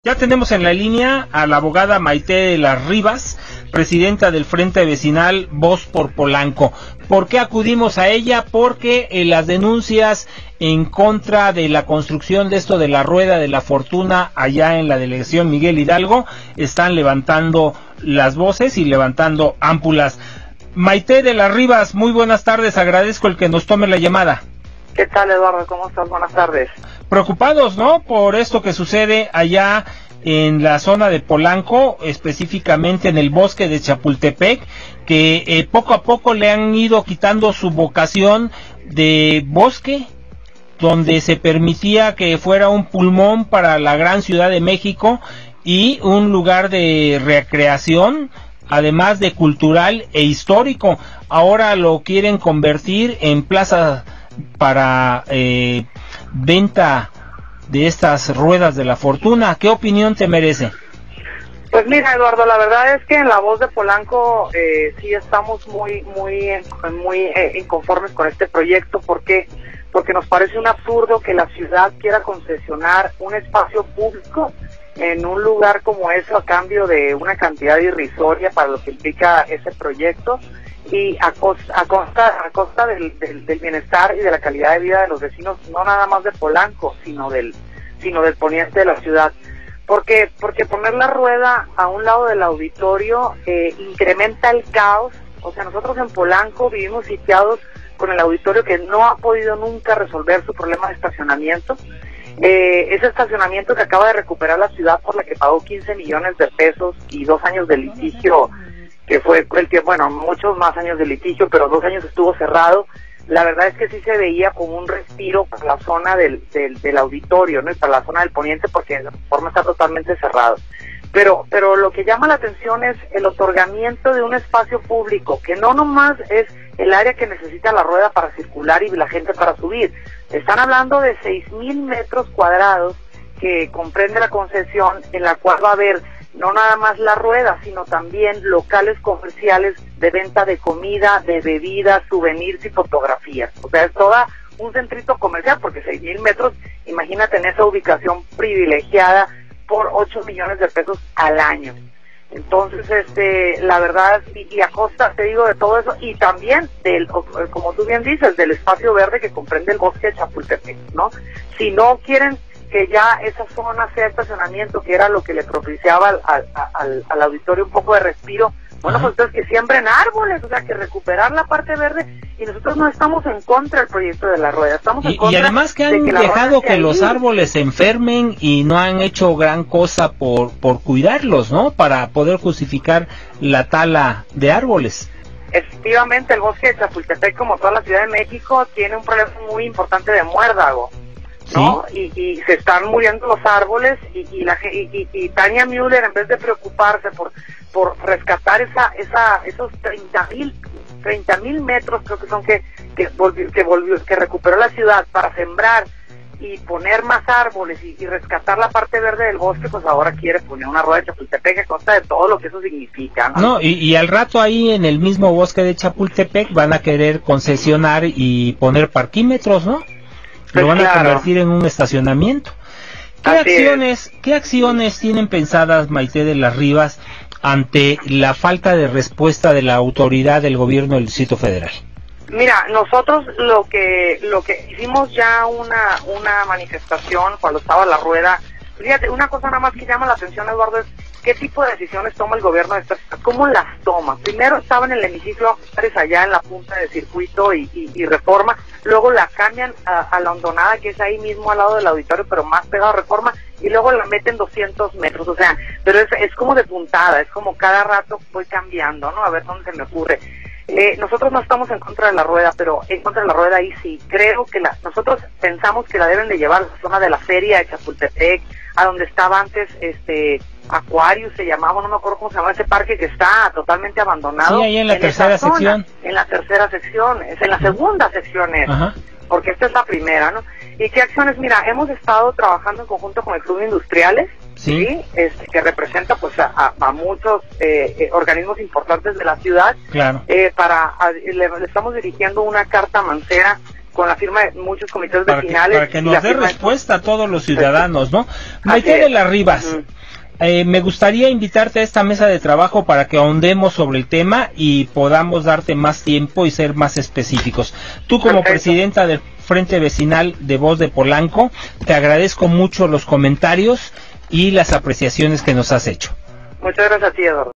Ya tenemos en la línea a la abogada Maite de las Rivas, presidenta del Frente Vecinal Voz por Polanco. ¿Por qué acudimos a ella? Porque las denuncias en contra de la construcción de esto de la Rueda de la Fortuna allá en la delegación Miguel Hidalgo están levantando las voces y levantando ámpulas. Maite de las Rivas, muy buenas tardes, agradezco el que nos tome la llamada. ¿Qué tal, Eduardo? ¿Cómo estás? Buenas tardes. Preocupados, ¿no?, por esto que sucede allá en la zona de Polanco, específicamente en el bosque de Chapultepec, que poco a poco le han ido quitando su vocación de bosque, donde se permitía que fuera un pulmón para la gran Ciudad de México y un lugar de recreación, además de cultural e histórico. Ahora lo quieren convertir en plaza para venta de estas ruedas de la fortuna. ¿Qué opinión te merece? Pues mira, Eduardo, la verdad es que en la Voz de Polanco sí estamos muy inconformes con este proyecto. ¿Por qué? Porque nos parece un absurdo que la ciudad quiera concesionar un espacio público en un lugar como eso a cambio de una cantidad irrisoria para lo que implica ese proyecto, y a costa del bienestar y de la calidad de vida de los vecinos, no nada más de Polanco, sino del poniente de la ciudad. Porque poner la rueda a un lado del auditorio incrementa el caos. O sea, nosotros en Polanco vivimos sitiados con el auditorio, que no ha podido nunca resolver su problema de estacionamiento. Ese estacionamiento que acaba de recuperar la ciudad, por la que pagó 15 millones de pesos y 2 años de litigio, que fue el tiempo, bueno, muchos más años de litigio, pero 2 años estuvo cerrado. La verdad es que sí se veía como un respiro para la zona del auditorio, ¿no? Y para la zona del poniente, porque la forma está totalmente cerrado. Pero lo que llama la atención es el otorgamiento de un espacio público, que no nomás es el área que necesita la rueda para circular y la gente para subir. Están hablando de 6,000 metros cuadrados que comprende la concesión, en la cual va a haber no nada más la rueda, sino también locales comerciales de venta de comida, de bebidas, souvenirs y fotografías. O sea, es toda un centrito comercial, porque 6,000 metros, imagínate en esa ubicación privilegiada, por 8 millones de pesos al año. Entonces, la verdad, y a costa, te digo, de todo eso, y también como tú bien dices, del espacio verde que comprende el bosque de Chapultepec, ¿no? Si no quieren que ya esa zona sea estacionamiento, que era lo que le propiciaba al auditorio un poco de respiro, bueno, pues entonces que siembren árboles, o sea, que recuperar la parte verde. Y nosotros no estamos en contra del proyecto de la rueda, estamos en contra. Y además que han dejado que los árboles se enfermen y no han hecho gran cosa por cuidarlos, ¿no? Para poder justificar la tala de árboles. Efectivamente, el bosque de Chapultepec, como toda la Ciudad de México, tiene un problema muy importante de muérdago, ¿no? ¿Sí? Y se están muriendo los árboles, y Tania Müller, en vez de preocuparse por rescatar esos 30,000 metros, creo que son que recuperó la ciudad para sembrar y poner más árboles y rescatar la parte verde del bosque, pues ahora quiere poner una rueda de Chapultepec a costa de todo lo que eso significa, ¿no? No, y al rato ahí en el mismo bosque de Chapultepec van a querer concesionar y poner parquímetros, ¿no? Lo van a convertir en un estacionamiento. ¿Qué acciones tienen pensadas, Maite de las Rivas, ante la falta de respuesta de la autoridad del gobierno del Distrito Federal? Mira, nosotros lo que hicimos ya una manifestación cuando estaba la rueda. Fíjate, una cosa nada más que llama la atención, Eduardo, es qué tipo de decisiones toma el gobierno de esta ciudad, cómo las toma. Primero estaba en el hemiciclo allá en la punta de Circuito y Reforma, luego la cambian a la Hondonada, que es ahí mismo al lado del auditorio, pero más pegado a Reforma, y luego la meten 200 metros, o sea, pero es como de puntada, es como cada rato voy cambiando, ¿no? A ver dónde se me ocurre. Nosotros no estamos en contra de la rueda, pero en contra de la rueda ahí sí. Creo que nosotros pensamos que la deben de llevar a la zona de la feria de Chapultepec, a donde estaba antes Aquarius, se llamaba, no me acuerdo cómo se llama ese parque que está totalmente abandonado. Sí, ahí en la tercera sección. En la tercera sección, es en la segunda sección, porque esta es la primera, ¿no? ¿Y qué acciones? Mira, hemos estado trabajando en conjunto con el Club de Industriales, ¿sí? Que representa pues a muchos organismos importantes de la ciudad. Claro. Le estamos dirigiendo una carta mancera con la firma de muchos comités vecinales. Para que nos dé respuesta a todos los ciudadanos, ¿no? Maite de las Rivas, me gustaría invitarte a esta mesa de trabajo para que ahondemos sobre el tema y podamos darte más tiempo y ser más específicos. Tú como presidenta del Frente Vecinal de Voz de Polanco, te agradezco mucho los comentarios y las apreciaciones que nos has hecho. Muchas gracias a ti, Eduardo.